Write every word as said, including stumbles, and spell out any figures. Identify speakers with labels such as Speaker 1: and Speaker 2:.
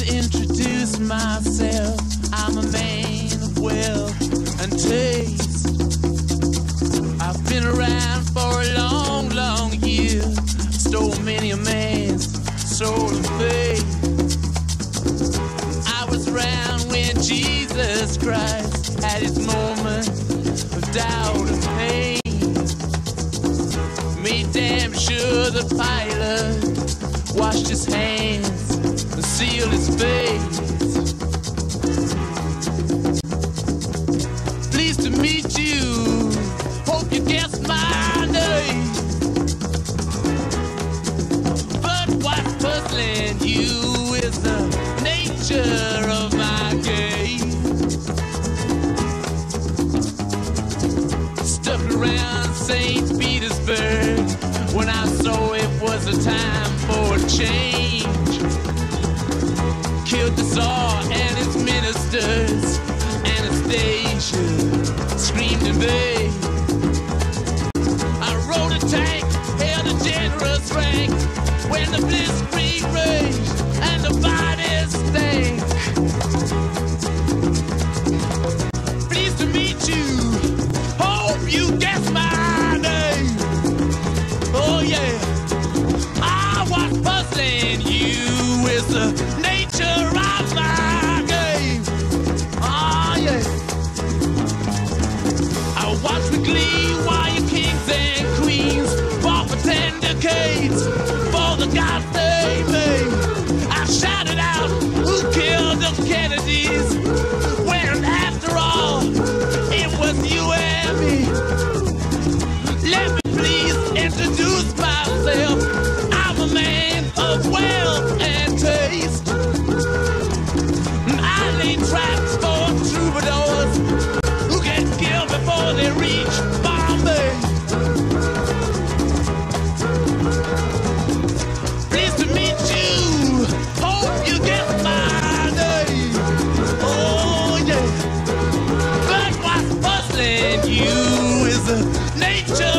Speaker 1: introduce myself. I'm a man of wealth and taste. I've been around for a long, long year. Stole many a man's soul of faith. I was around when Jesus Christ had his moment of doubt and pain. Made damn sure the Pilate washed his hands and sealed his face. Pleased to meet you, hope you guessed my name. But what's puzzling you is the nature of my game. Stuck around Saint Petersburg when I saw it was a time for a change. Killed the Tsar and his ministers. Anastasia screamed in vain. I rode a tank, held a generous rank when the blitzkrieg raged and the bodies stank. Pleased to meet you, hope you guessed my name. Oh yeah, I was puzzling you with the nature of my game. Oh yeah, I watched with glee while your kings and queens fought for ten decades for the gods they made. I shouted out, who killed the Kennedys? When after all, it was you and me. Let me please introduce myself. I'm a man of wealth and taste. I lay traps for troubadours who get killed before they reach Bombay. Pleased to meet you, hope you get my name. Oh yeah, but what's puzzling you is the nature